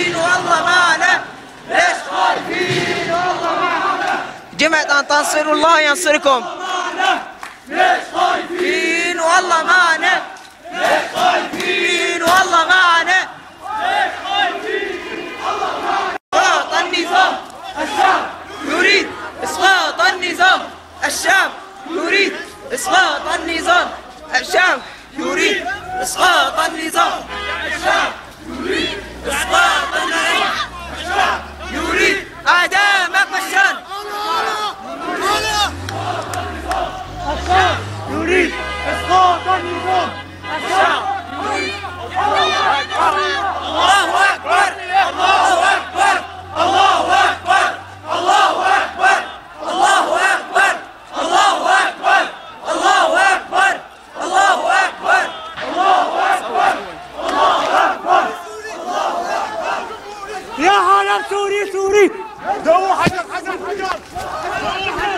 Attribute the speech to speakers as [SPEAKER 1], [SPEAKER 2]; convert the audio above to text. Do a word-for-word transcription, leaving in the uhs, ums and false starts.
[SPEAKER 1] خايفين والله معنا، ليش خايفين والله معنا. جمعة أن تنصروا الله ينصركم. ليش خايفين والله معنا، ليش خايفين والله معنا، ليش خايفين والله معنا. اسقاط النظام الشعب يريد، اسقاط النظام الشعب يريد، اسقاط النظام الشعب يريد، اسقاط النظام الشعب يريد، اسقاط النظام الشعب يريد. اعدامك الشر الشعب يريد، اسقاط النظام الشعب يريد. الله اكبر الله اكبر الله اكبر الله اكبر الله اكبر الله اكبر الله اكبر الله اكبر الله اكبر الله اكبر الله اكبر الله اكبر. يا عالم سوري سوري، دو حجر حجر حجر.